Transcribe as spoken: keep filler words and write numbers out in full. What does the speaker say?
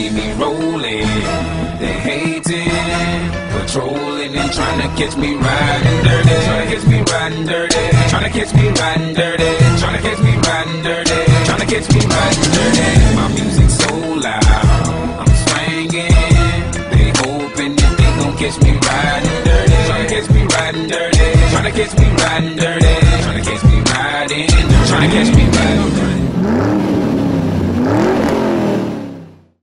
see me rolling. They hating, patrolling and trying to catch me riding dirty. Trying to catch me riding dirty. Trying to catch me riding dirty. Trying to catch me riding dirty. Trying to catch me riding dirty. My music's so loud, I'm swinging. They hoping that they gon' catch me riding dirty. Trying to catch me riding dirty. Trying to catch me riding dirty. Trying to catch me riding dirty. Trying to catch me riding dirty.